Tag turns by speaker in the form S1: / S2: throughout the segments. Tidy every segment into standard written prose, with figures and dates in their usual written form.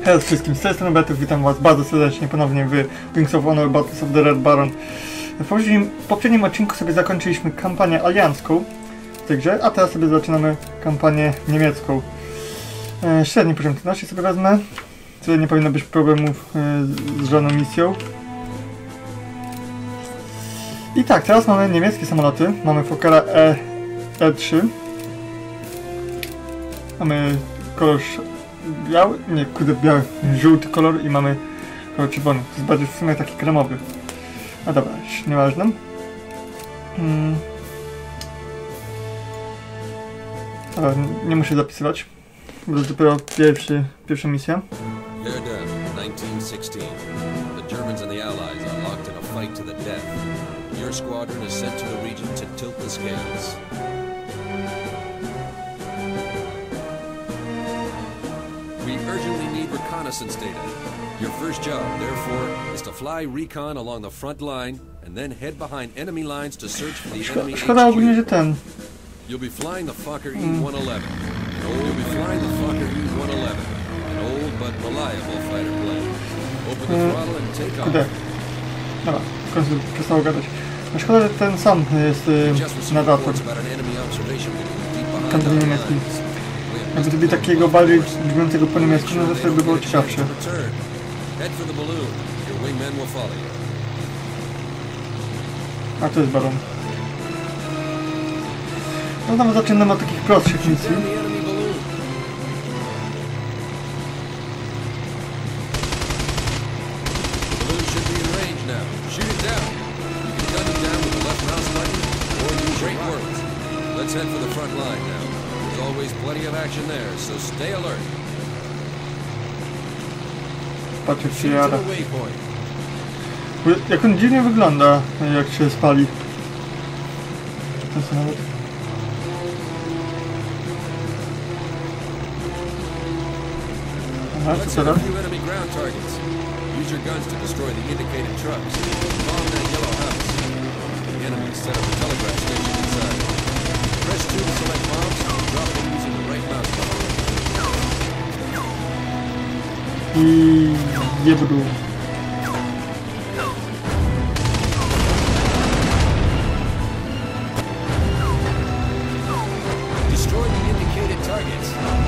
S1: Hej wszystkim, z tej strony Betów, witam was bardzo serdecznie ponownie w Wings of Honor Battles of the Red Baron. W poprzednim odcinku sobie zakończyliśmy kampanię aliancką w tej grze, a teraz sobie zaczynamy kampanię niemiecką. Średni poziom trudności sobie wezmę, tutaj nie powinno być problemów z żadną misją. I tak, teraz mamy niemieckie samoloty, mamy Fokkera E3. Mamy kolor biały, nie kurde biały, żółty kolor i mamy kolor czerwony. To jest bardziej w sumie taki kremowy. A dobra, nieważne. Dobra, nie muszę zapisywać. Bo to dopiero pierwsza misja.
S2: Verdun, 1916. The Germans and the Allies are locked in a fight to the death. Your squadron is sent to the region to tilt the scales. We urgently need reconnaissance data. Your first job, therefore, is to fly recon along the front line and then head behind enemy lines to search for the enemy
S1: Szkoda ogólnie, że
S2: HQ.
S1: ten.
S2: You'll be flying the Fokker E-111. You'll be flying the Fokker E-111, an old but reliable fighter plane. Open the throttle and take off.
S1: Kurde. Dobra, w końcu przestało gadać. No szkoda, że ten sam jest nadator. Kampanii niemieckiej. Jakby to by takiego bardziej brzmiącego po niemiecku, no to wtedy by było ciekawsze. A to jest baron. No tam zaczynamy od takich prostszych misji.
S2: Let's head for the front line now. There's always plenty of action there, so stay alert.
S1: Patrz jak się jada.
S2: To the waypoint.
S1: Jak on dziwnie wygląda, jak się spali. Ten samolot. Aha,
S2: Let's
S1: co
S2: hit a
S1: teraz?
S2: few enemy ground targets. Use your guns to destroy the indicated trucks. Bomb that yellow house. The enemy set up a telegraph station inside. Press 2 to select bombs and drop them using the right mouse button.
S1: I jebru.
S2: Destroy the indicated targets.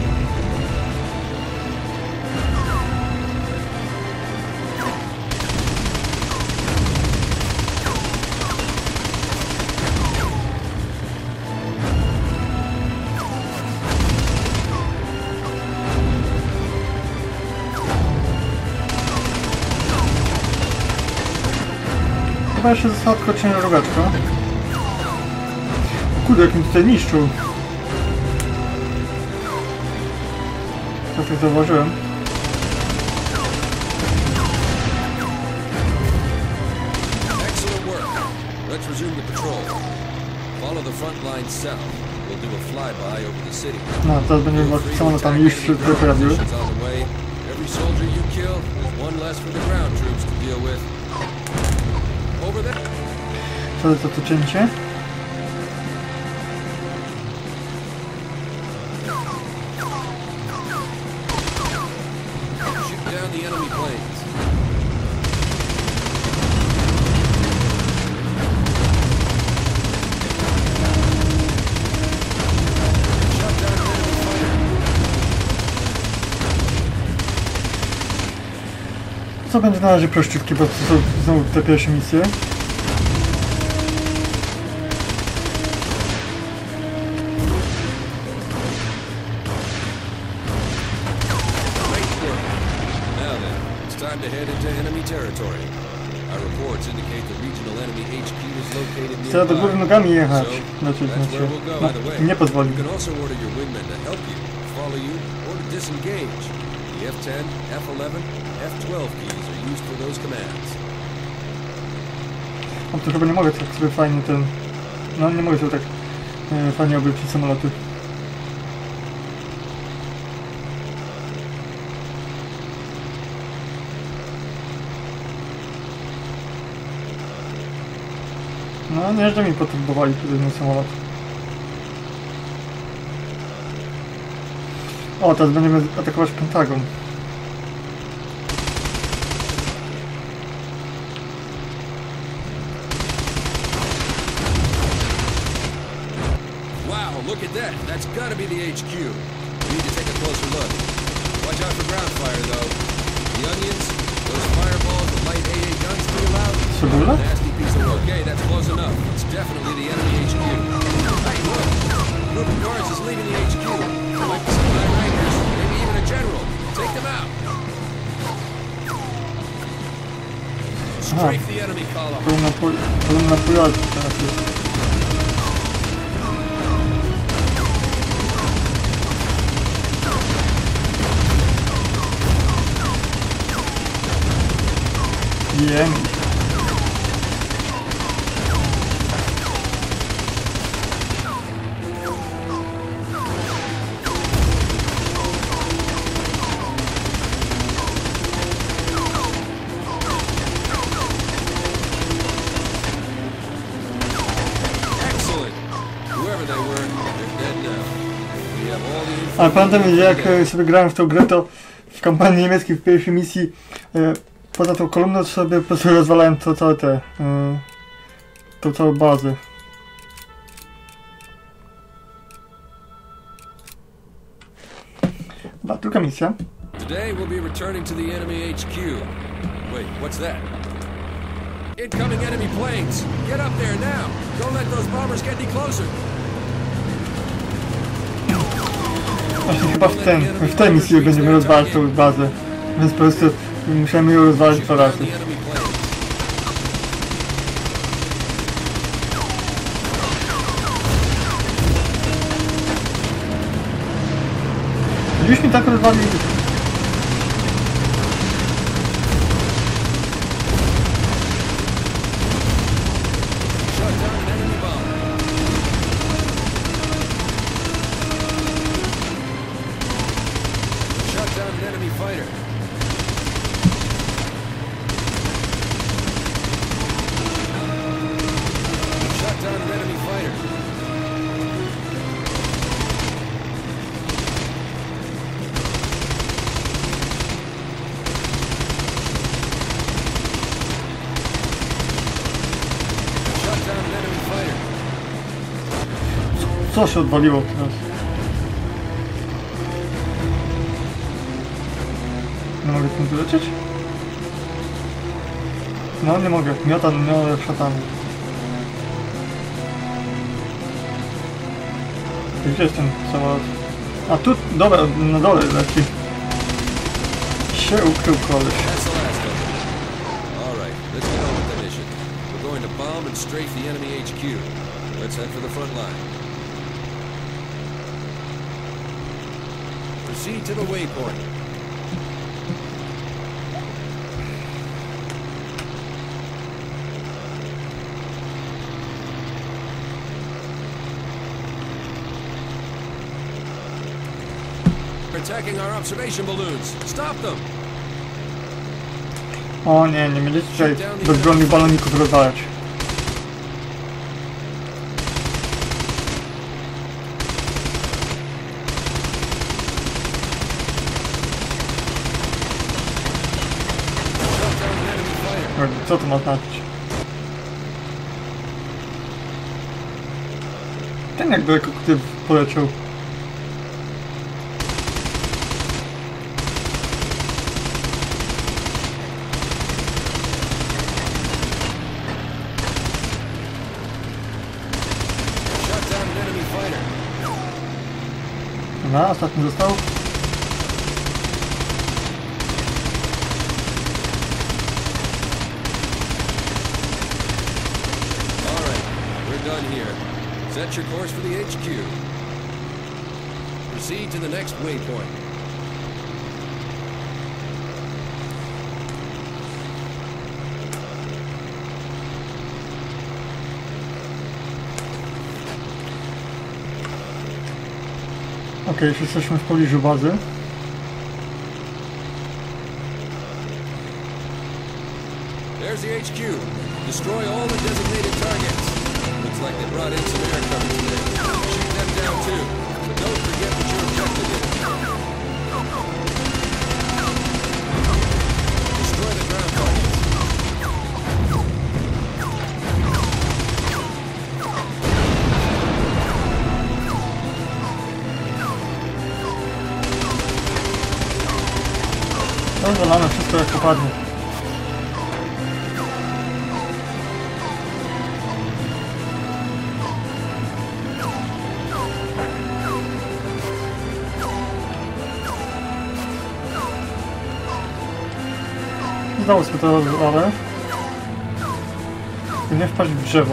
S1: Chyba jeszcze została tylko ciężaróweczka. O kurde, jak mi tutaj niszczył. Tak jak zauważyłem.
S2: Excellent work. Let's resume the patrol. Follow the front line south. We'll do a flyby over the city.
S1: No, teraz będziemy samolotami już się tutaj pojawiły.
S2: Every soldier you kill is one less for the ground troops to deal with. Over there.
S1: Co to cięcie?
S2: Shoot down the enemy planes. Shot down an enemy fighter.
S1: Co będzie na razie prościutkie, bo to są znowu te pierwsze misje.
S2: Great work. Now then, it's time to head into enemy territory. Our reports indicate the regional enemy HQ is located
S1: Chcę do góry
S2: nearby.
S1: nogami jechać. Znaczy,
S2: That's where we'll go either way.
S1: nie pozwoli.
S2: You can also order your wingmen to help you, follow you, or to disengage. The F-10, F-11, F-12 keys are used for those commands.
S1: No to chyba nie mogę tak sobie fajnie ten... No nie mogę sobie tak fajnie obrócić samoloty. No nie, że mi poturbowali tutaj ten samolot. O, teraz będziemy atakować Pentagon.
S2: that? That's gotta be the HQ. We need to take a closer look. Watch out for ground fire, though. The onions, those fireballs, the light AA guns pretty loud.
S1: Cebula?
S2: Nasty piece of work. Okay, that's close enough. It's definitely the enemy HQ. Hey, look! A group of guards is leaving the HQ. There might be some Black Rangers, maybe even a general. Take them out. Strafe the enemy column.
S1: Kolumna pojazdu teraz jest. Jem. Ale pamiętam, że jak sobie grałem w tą grę, to w kampanii niemieckiej w pierwszej misji poza tą kolumną sobie po prostu rozwalałem to całe tą całą bazę. Dobra, druga misja.
S2: Today we'll be returning to the enemy HQ. Wait, what's that? Incoming enemy planes! Get up there now! Don't let those bombers get any closer!
S1: Właśnie chyba w tej misji będziemy rozwalać tą bazę, więc po prostu musimy ją rozwalić 2 razy. Już mi tak rozwalili. Co się odwaliło teraz? Nie mogę tym wylecieć? No nie mogę, miota szatany. Gdzie jest ten samolot? A tu, dobra, na dole leci. Się ukrył koleś.
S2: Bomb and strafe the enemy HQ. Let's head for the front line. Proceed to the waypoint. They're attacking our observation balloons. Stop them!
S1: O nie, nie będziecie tutaj bezbronnych baloników rozwalać. Co to ma znaczyć? Ten jak daleko ty poleciał. No, ostatni został.
S2: Set your course for the HQ. Proceed to the next waypoint.
S1: Okej, już jesteśmy w pobliżu bazy.
S2: There's the HQ. Destroy all the designated targets. Looks like they brought in some air cover today. Shoot them down too, but don't forget what your objective is. Destroy the ground targets.
S1: Rozwalamy wszystko jak popadnie. Znowu sobie to rozwalę. I nie wpaść w drzewo.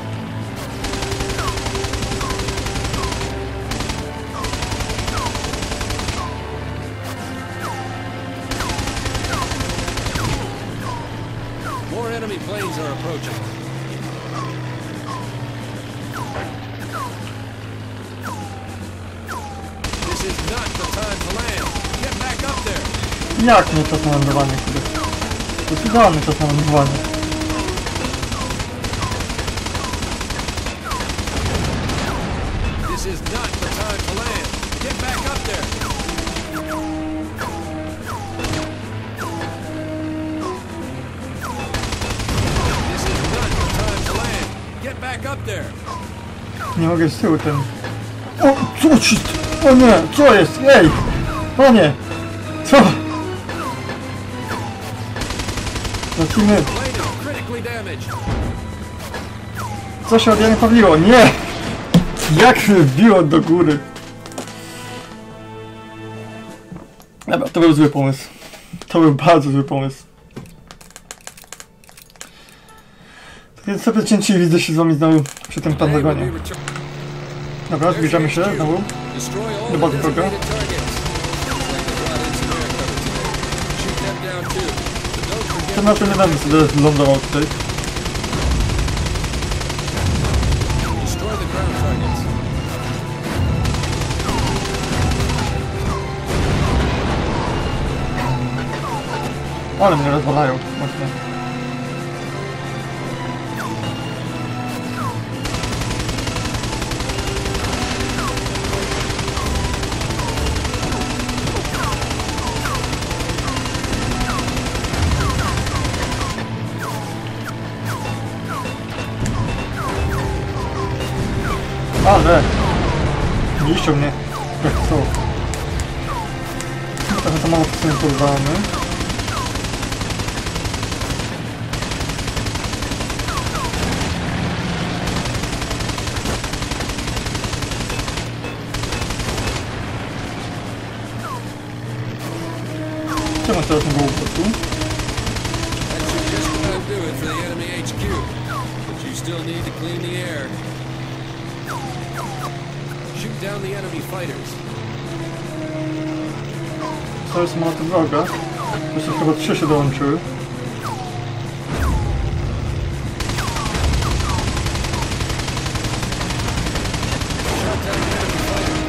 S2: More enemy planes are approaching. This is not the time to land. Get back up there.
S1: Jak nie czas na lądowanie, kurde? To jest idealny czas na lądowanie.
S2: This is not the time to land. Get back up there. This is not the time to land. Get back up there.
S1: Nie mogę z tyłu ten... O! Co ci... O nie! Co jest? Ej! Panie! Co? Lecimy.
S2: Plane is critically damaged.
S1: Co się od Jany Pawliło? Nie! Jak mnie wbiło do góry? Dobra, to był zły pomysł. To był bardzo zły pomysł. Więc sobie cięci widzę się z wami znowu przy tym Pentagonie. Dobra, zbliżamy się znowu do bazy wroga. Tym razem nie będę sobie lądował tutaj. Ale mnie rozwalają mocno. Ale! Niszczą mnie. Jak to? Trochę to mało sobie pozwalamy. Czemu teraz nie było po prostu?
S2: That should just about do it for the enemy HQ. But you still need to clean the air. Shoot down the enemy fighters.
S1: To jest samoloty wroga. Jeszcze chyba 3 się dołączyły.
S2: Shot down the enemy fighter.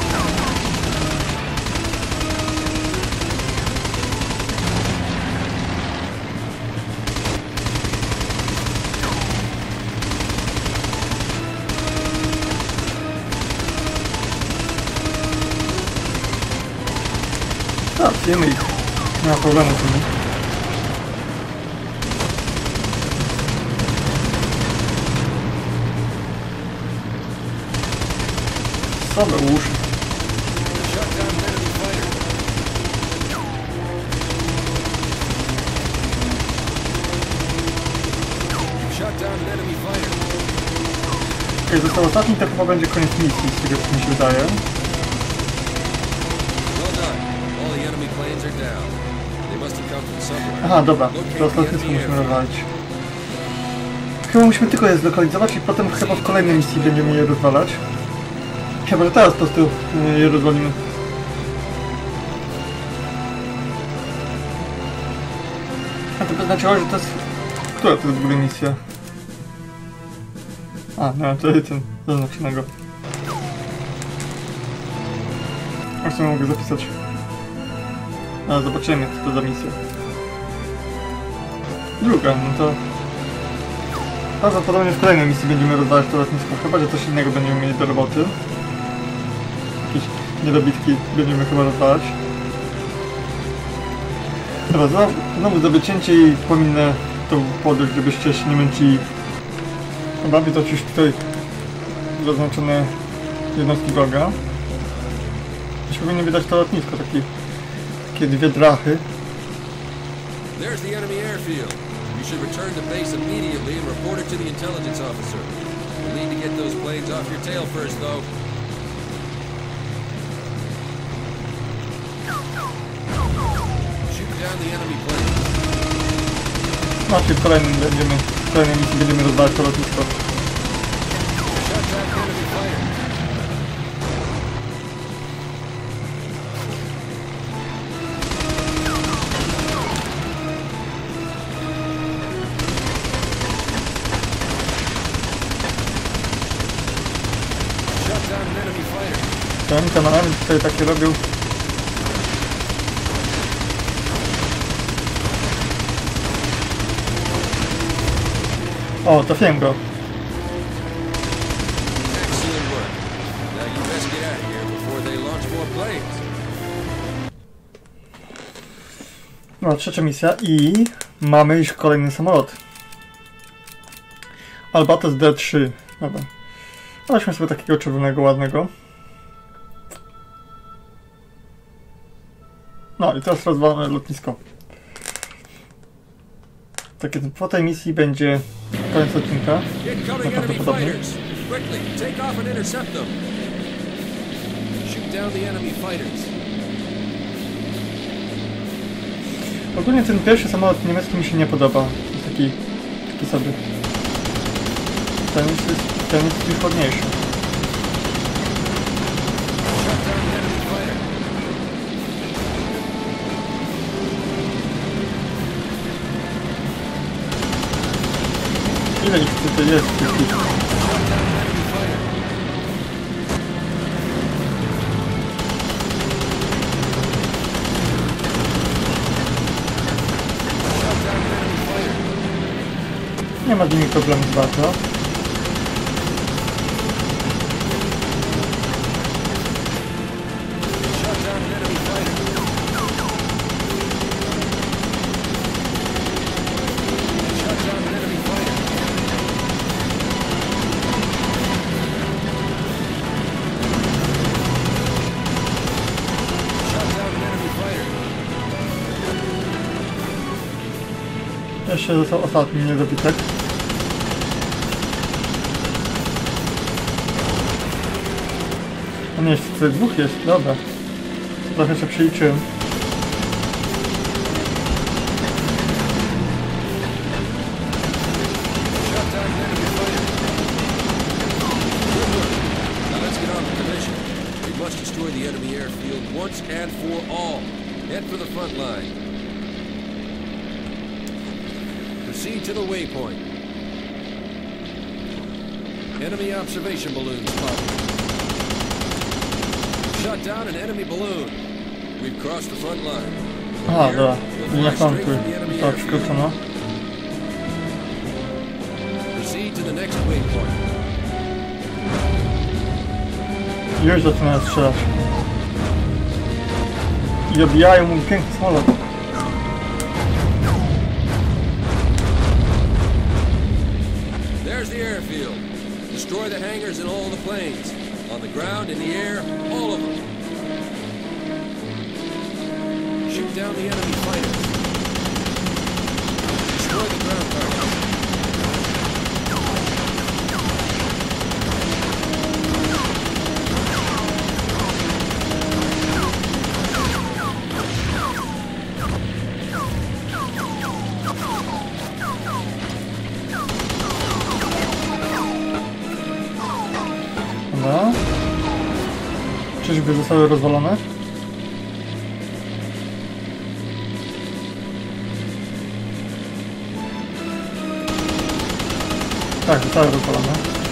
S1: Tak, wiemy ich. Nie ma problemu z tym. Same uszy.
S2: Shot down an enemy fighter. Shot down an enemy fighter.
S1: Jak został ostatni, to chyba będzie koniec misji, z tego co mi się wydaje.
S2: Well done. All the enemy planes are down. They must have come from somewhere.
S1: Aha, dobra. Teraz lotnisko musimy rozwalić. Chyba musimy tylko je zlokalizować i potem chyba w kolejnej misji będziemy je rozwalać. Chyba, że teraz po prostu je rozwalimy. A to by znaczyło, że to jest... Która to jest w ogóle misja? A, no to jest ten zaznaczonego. Jak sobie mogę zapisać? A, zobaczymy co to za misja. Druga, no to... Prawdopodobnie w kolejnej misji będziemy rozwalać to lotnisko, chyba że coś innego będziemy mieli do roboty. Jakieś niedobitki będziemy chyba rozwalać. Dobra, znowu zrobię cięcie i pominę tą podróż, żebyście się nie męczyli. Chyba widać już tutaj zaznaczone jednostki wroga. Już powinno widać to lotnisko, takie dwie drachy.
S2: There's the enemy airfield. You should return to base immediately and report it to the intelligence officer. You'll need to get those planes off your tail first, though. Shoot down the enemy planes.
S1: No, czyli w kolejnej misji będziemy rozwalać to lotnisko.
S2: Shut down the enemy fighter. Shut down an enemy fighter.
S1: Ten kanałem tutaj takie robił. O, trafiłem go.
S2: Excellent work. Now you best get out of here before they launch more planes.
S1: No, trzecia misja i mamy już kolejny samolot. Albatros D3. Dobra. Weźmy sobie takiego czerwonego, ładnego. No i teraz rozwalamy lotnisko. Takie po tej misji będzie koniec odcinka.
S2: Incoming enemy fighters. Quickly, take off and intercept them. Shoot down the enemy fighters.
S1: Ogólnie ten pierwszy samolot niemiecki mi się nie podoba. Jest taki sobie. Ten jest już ładniejszy.
S2: Shut down the enemy fighter.
S1: Ile ich tutaj jest?
S2: Shut down the enemy fighter. Shut down the enemy fighter.
S1: Nie ma z nimi problemu bardzo.
S2: Shut down an enemy fighter. Shut down an enemy fighter. Shut down an enemy fighter.
S1: Jeszcze został ostatni niedobytek. A nie, jeszcze tutaj dwóch jest, dobra. Trochę się przeliczyłem.
S2: Shut down an enemy fighter. Good work. Now let's get on with the mission. We must destroy the enemy airfield once and for all. Head for the front line. Proceed to the waypoint. Enemy observation balloon spotted. Shut down an enemy balloon. We've crossed the front line. From
S1: Aha,
S2: here,
S1: dobra.
S2: we'll
S1: Linia
S2: fly straight
S1: frontu
S2: for the enemy
S1: tak
S2: airfield.
S1: skrócona.
S2: Proceed to the next waypoint.
S1: Już zaczynają strzelać. I obijają mój piękny samolot.
S2: There's the airfield. Destroy the hangars and all the planes. On the ground, in the air, all of them. Shoot down the enemy fighters. Destroy the ground targets.
S1: Dobra. Czyżby zostały rozwalone? Tak, zostały rozwalone.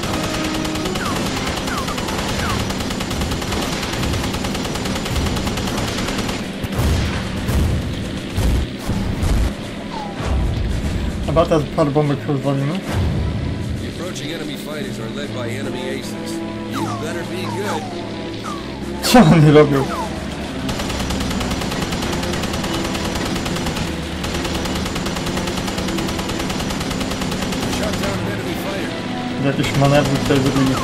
S1: Dobra, teraz parę bombek rozwalimy.
S2: The approaching enemy fighters are led by enemy aces. You better be good.
S1: Co oni robią?
S2: Shut down an enemy fighter.
S1: Jakieś manewry tutaj zrobili.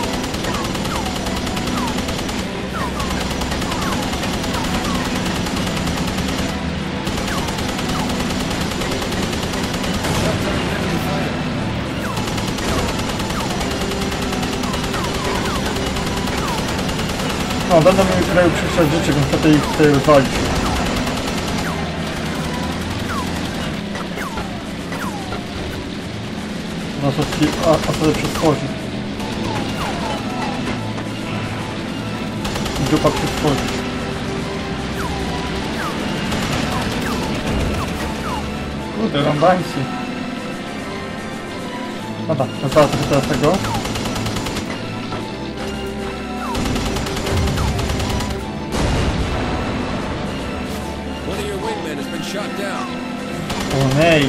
S1: No, będą mieli tutaj przyszłe rzeczy, więc lepiej ich tutaj rozwalić. No to ci osady przetworzy. Grupa przetworzy. Kurde, rambańcy. Dobra, rozwalę sobie teraz tego.
S2: One of your wingmen has been shot down.
S1: O nej.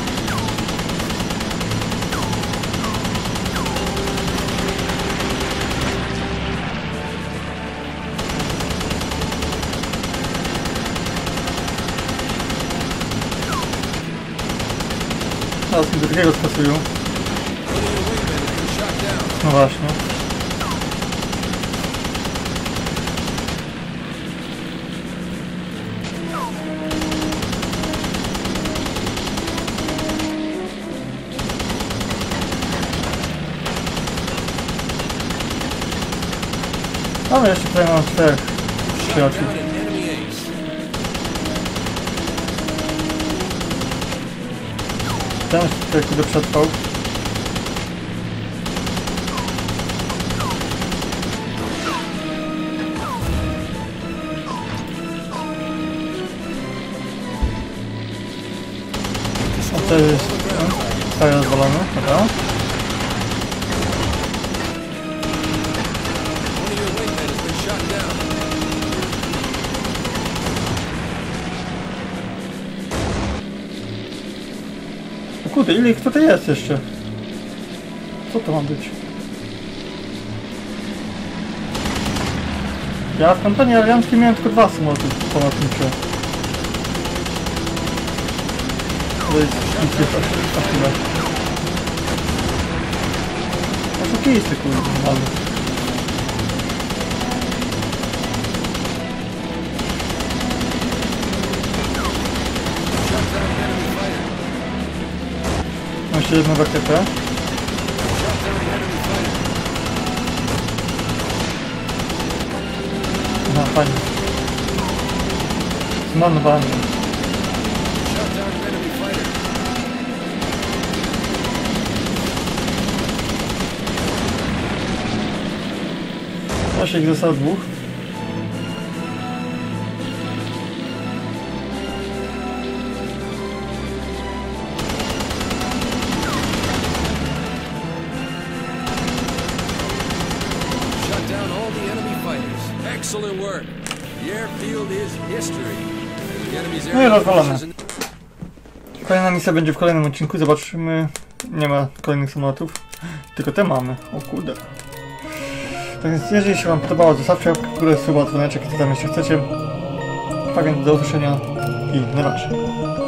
S1: Teraz mi do drugiego skasują.
S2: One of your wingmen has been shot down.
S1: No właśnie. Ale jeszcze tutaj mam 4 przyjaciół.
S2: Down an enemy ace.
S1: Ten jeszcze tutaj kurde przetrwał. A to jest stary rozwalony, dobra.
S2: One of your wingmen has been shot down.
S1: O kurde, ile ich tutaj jest jeszcze? Co to ma być? Ja w kampanii alianckiej miałem tylko 2 samoloty pomocnicze. To jest nic jest aż tyle. Oszukisty kurde, ale...
S2: Shot down an enemy fighter.
S1: Mam jeszcze jedną rakietę.
S2: Shot down an enemy fighter.
S1: Aha, fajnie. Zmarnowałem.
S2: Shot down an enemy fighter.
S1: Właśnie ich zostało 2.
S2: Shut down all the enemy fighters. Excellent work. The airfield is history. The enemy's
S1: No i
S2: air
S1: rozwalone.
S2: forces in
S1: Kolejna misja będzie w kolejnym odcinku, zobaczymy. Nie ma kolejnych samolotów, tylko te mamy. O kurde. Tak więc jeżeli się wam podobało, zostawcie łapkę w górę, suba, dzwoneczek i co tam jeszcze chcecie. A więc do usłyszenia i na razie.